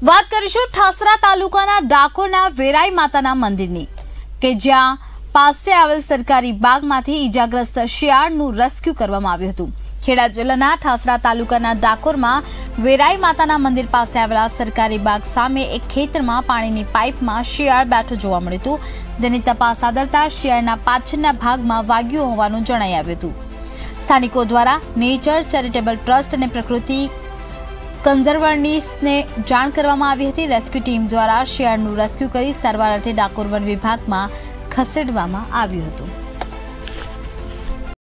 વાત કરીશું ઠાસરા તાલુકાના ડાકોરના વેરાઈ માતાના મંદિરની કે જ્યાં પાસે આવેલ સરકારી બાગમાંથી ઈજાગ્રસ્ત શિયાળનું રેસ્ક્યુ કરવામાં આવ્યું હતું। ખેડા જિલ્લાના ઠાસરા તાલુકાના ડાકોરમાં વેરાઈ માતાના મંદિર પાસે આવેલા સરકારી બાગ સામે એક ખેતરમાં પાણીની પાઇપમાં શિયાળ બેઠો જોવા મળ્યું હતું, જેની તપાસ આદરતા શિયાળના પાછળના ભાગમાં વાગ્યું હોવાનું જણાઈ આવ્યું હતું। સ્થાનિકો દ્વારા નેચર ચેરિટેબલ ટ્રસ્ટ અને પ્રકૃતિ કન્ઝર્વર્સને જાણ કરવામાં આવી હતી। રેસ્ક્યુ ટીમ દ્વારા શિયાળનું રેસ્ક્યુ કરી સારવાર અર્થે ડાકોર વન વિભાગમાં ખસેડવામાં આવ્યું હતું।